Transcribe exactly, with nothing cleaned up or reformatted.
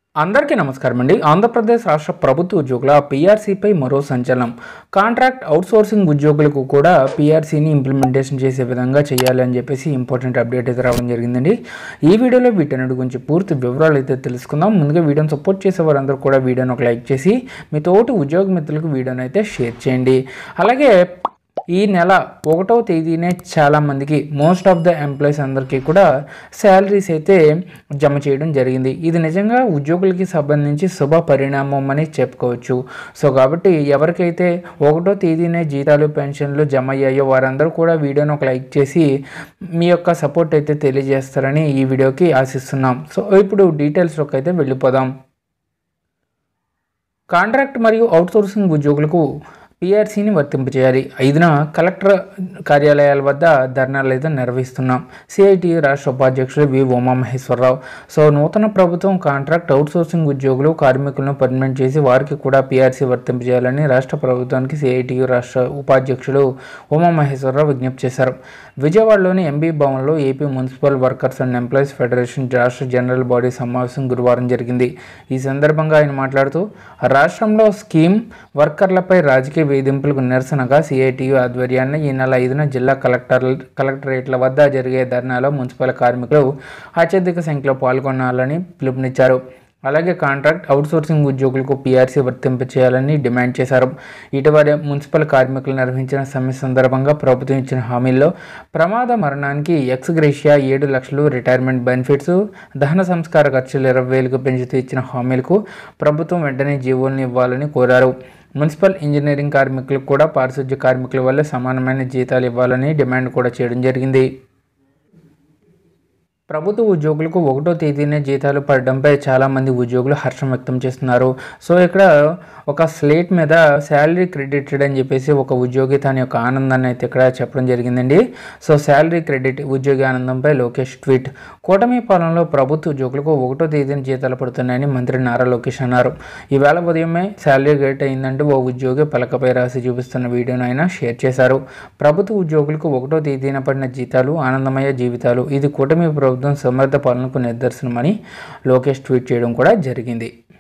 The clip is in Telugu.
అందరికీ నమస్కారం అండి. ఆంధ్రప్రదేశ్ రాష్ట్ర ప్రభుత్వ ఉద్యోగుల పీఆర్సీపై మరో సంచలనం. కాంట్రాక్ట్ అవుట్సోర్సింగ్ ఉద్యోగులకు కూడా పీఆర్సీని ఇంప్లిమెంటేషన్ చేసే విధంగా చేయాలి అని చెప్పేసి ఇంపార్టెంట్ అప్డేట్ అయితే రావడం జరిగిందండి. ఈ వీడియోలో వీటన్నిటి గురించి పూర్తి వివరాలు అయితే తెలుసుకుందాం. ముందుగా వీడియోని సపోర్ట్ చేసే వారందరూ కూడా వీడియోని ఒక లైక్ చేసి మీ తోటి ఉద్యోగ మిత్రులకు వీడియోని అయితే షేర్ చేయండి. అలాగే ఈ నెల ఒకటవ తేదీనే చాలామందికి మోస్ట్ ఆఫ్ ద ఎంప్లాయీస్ అందరికీ కూడా శాలరీస్ అయితే జమ చేయడం జరిగింది. ఇది నిజంగా ఉద్యోగులకి సంబంధించి శుభ పరిణామం అని చెప్పుకోవచ్చు. సో కాబట్టి ఎవరికైతే ఒకటో తేదీనే జీతాలు పెన్షన్లు జమ అయ్యాయో వారందరూ కూడా వీడియోని ఒక లైక్ చేసి మీ యొక్క సపోర్ట్ అయితే తెలియజేస్తారని ఈ వీడియోకి ఆశిస్తున్నాం. సో ఇప్పుడు డీటెయిల్స్లోకి అయితే వెళ్ళిపోదాం. కాంట్రాక్ట్ మరియు అవుట్సోర్సింగ్ ఉద్యోగులకు పీఆర్సీని వర్తింపజేయాలి. ఐదున కలెక్టర్ కార్యాలయాల వద్ద ధర్నాలు అయితే నిర్వహిస్తున్నాం. సిఐటి రాష్ట్ర ఉపాధ్యక్షులు వి ఉమామహేశ్వరరావు. సో నూతన ప్రభుత్వం కాంట్రాక్ట్ అవుట్సోర్సింగ్ ఉద్యోగులు కార్మికులను పర్మనెంట్ చేసి వారికి కూడా పీఆర్సీ వర్తింపజేయాలని రాష్ట్ర ప్రభుత్వానికి సిఐటి రాష్ట్ర ఉపాధ్యక్షులు ఉమామహేశ్వరరావు విజ్ఞప్తి చేశారు. విజయవాడలోని ఎంబీ భవన్లో AP municipal workers and employees federation రాష్ట్ర జనరల్ బాడీ సమావేశం గురువారం జరిగింది. ఈ సందర్భంగా ఆయన మాట్లాడుతూ రాష్ట్రంలో స్కీమ్ వర్కర్లపై రాజకీయ వేధింపులకు నిరసనగా సిఐటియు ఆధ్వర్యాన్ని ఈ నెల ఐదున జిల్లా కలెక్టర్ కలెక్టరేట్ల వద్ద జరిగే ధర్నాలో మున్సిపల్ కార్మికులు అత్యధిక సంఖ్యలో పాల్గొనాలని పిలుపునిచ్చారు. అలాగే కాంట్రాక్ట్ అవుట్సోర్సింగ్ ఉద్యోగులకు పీఆర్సీ వర్తింపచేయాలని డిమాండ్ చేశారు. ఇటీవల మున్సిపల్ కార్మికులు నిర్వహించిన సమ్మె సందర్భంగా ప్రభుత్వం ఇచ్చిన హామీల్లో ప్రమాద మరణానికి ఎక్స్ గ్రేషియా ఏడు లక్షలు, రిటైర్మెంట్ బెనిఫిట్స్, దహన సంస్కార ఖర్చులు ఇరవై వేలకు పెంచుతూ ఇచ్చిన హామీలకు ప్రభుత్వం వెంటనే జీవోలను ఇవ్వాలని కోరారు. మున్సిపల్ ఇంజనీరింగ్ కార్మికులకు కూడా పారిశుధ్య కార్మికుల వల్ల సమానమైన జీతాలు ఇవ్వాలని డిమాండ్ కూడా చేయడం జరిగింది. ప్రభుత్వ ఉద్యోగులకు ఒకటో తేదీనే జీతాలు పడడంపై చాలామంది ఉద్యోగులు హర్షం వ్యక్తం చేస్తున్నారు. సో ఇక్కడ ఒక స్లేట్ మీద శాలరీ క్రెడిటెడ్ అని చెప్పేసి ఒక ఉద్యోగి తన యొక్క ఆనందాన్ని అయితే ఇక్కడ చెప్పడం జరిగిందండి. సో శాలరీ క్రెడిట్ ఉద్యోగి ఆనందంపై లోకేష్ ట్వీట్. కూటమి పాలనలో ప్రభుత్వ ఉద్యోగులకు ఒకటో తేదీన జీతాలు పడుతున్నాయని మంత్రి నారా లోకేష్ అన్నారు. ఈవేళ ఉదయమే శాలరీ క్రెడిట్ అయిందంటూ ఓ ఉద్యోగి పలకపై రాసి చూపిస్తున్న వీడియోను ఆయన షేర్ చేశారు. ప్రభుత్వ ఉద్యోగులకు ఒకటో తేదీన పడిన జీతాలు ఆనందమయ జీవితాలు, ఇది కూటమి ప్రభుత్వం సమర్థ పాలనకు నిదర్శనమని లోకేష్ ట్వీట్ చేయడం కూడా జరిగింది.